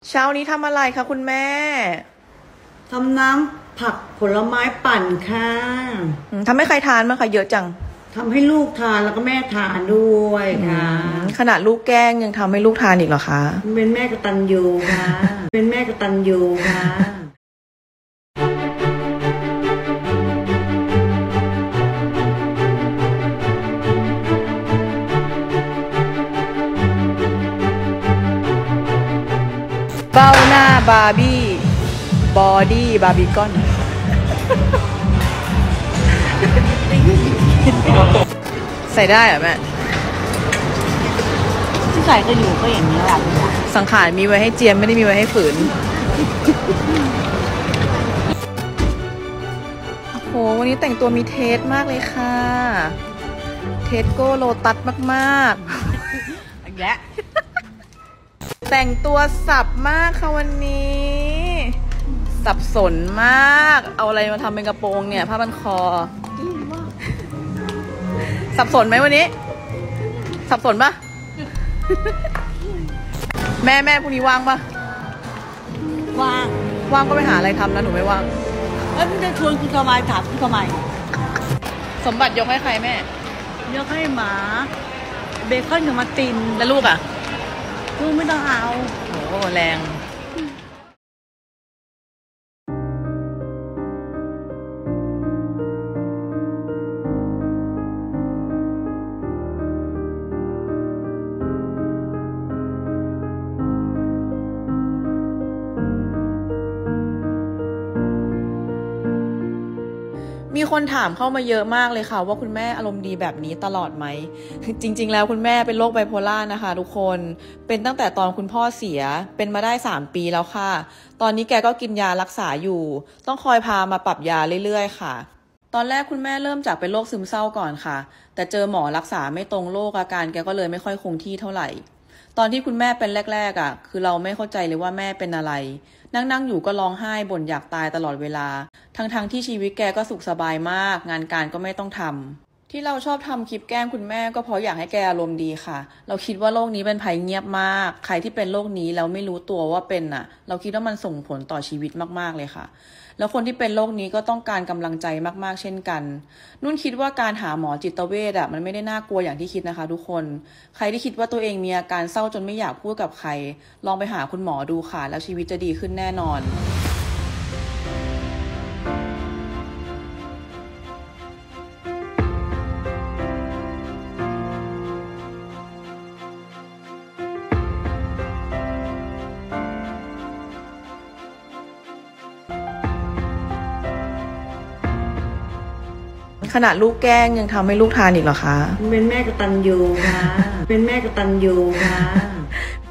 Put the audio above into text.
เช้านี้ทำอะไรคะคุณแม่ทำน้ำผักผลไม้ปั่นค่ะทำให้ใครทานมั้งคะเยอะจังทำให้ลูกทานแล้วก็แม่ทานด้วยค่ะขนาดลูกแกล้งยังทำให้ลูกทานอีกเหรอคะเป็นแม่กตัญญูค่ะเป็นแม่กตัญญูค่ะเบ้าหน้าบาร์บี้บอดี้บาร์บีคอนใส่ได้เหรอแม่ที่ใส่ก็อยู่ก็อย่างนี้แหละสังขารมีไว้ให้เจียมไม่ได้มีไว้ให้ฝืนโอ้โหวันนี้แต่งตัวมีเทสมากเลยค่ะเทสโก้โลตัสมากๆอย่างเงี้ยแต่งตัวสับมากค่ะวันนี้สับสนมากเอาอะไรมาทำเป็นกระโปรงเนี่ยผ้าพันคอสับสนไหมวันนี้สับสนปะแม่พรุ่งนี้ว่างปะว่างก็ไปหาอะไรทำนะหนูไม่ว่างพี่จะชวนคุณทำไมถามคุณทำไมสมบัติยกให้ใครแม่ยกให้หมาเบคอนกับมาตินแล้วลูกอ่ะลูกไม่ต้องเอาโหแรงมีคนถามเข้ามาเยอะมากเลยค่ะว่าคุณแม่อารมณ์ดีแบบนี้ตลอดไหมจริงๆแล้วคุณแม่เป็นโรคไบโพล่านะคะทุกคนเป็นตั้งแต่ตอนคุณพ่อเสียเป็นมาได้3 ปีแล้วค่ะตอนนี้แกก็กินยารักษาอยู่ต้องคอยพามาปรับยาเรื่อยๆค่ะตอนแรกคุณแม่เริ่มจากเป็นโรคซึมเศร้าก่อนค่ะแต่เจอหมอรักษาไม่ตรงโรคอาการแกก็เลยไม่ค่อยคงที่เท่าไหร่ตอนที่คุณแม่เป็นแรกๆอ่ะคือเราไม่เข้าใจเลยว่าแม่เป็นอะไรนั่งอยู่ก็ร้องไห้บ่นอยากตายตลอดเวลาทั้งที่ชีวิตแกก็สุขสบายมากงานการก็ไม่ต้องทำที่เราชอบทำคลิปแกล้งคุณแม่ก็เพราะอยากให้แกอารมณ์ดีค่ะเราคิดว่าโรคนี้เป็นภัยเงียบมากใครที่เป็นโรคนี้แล้วไม่รู้ตัวว่าเป็นน่ะเราคิดว่ามันส่งผลต่อชีวิตมากๆเลยค่ะแล้วคนที่เป็นโรคนี้ก็ต้องการกำลังใจมากๆเช่นกันนุ่นคิดว่าการหาหมอจิตเวชอ่ะมันไม่ได้น่ากลัวอย่างที่คิดนะคะทุกคนใครที่คิดว่าตัวเองมีอาการเศร้าจนไม่อยากพูดกับใครลองไปหาคุณหมอดูค่ะแล้วชีวิตจะดีขึ้นแน่นอนขนาดลูกแกล้งยังทำให้ลูกทานอีกเหรอคะเป็นแม่กตัญญูค่ะเป็นแม่กตัญญูค่ะ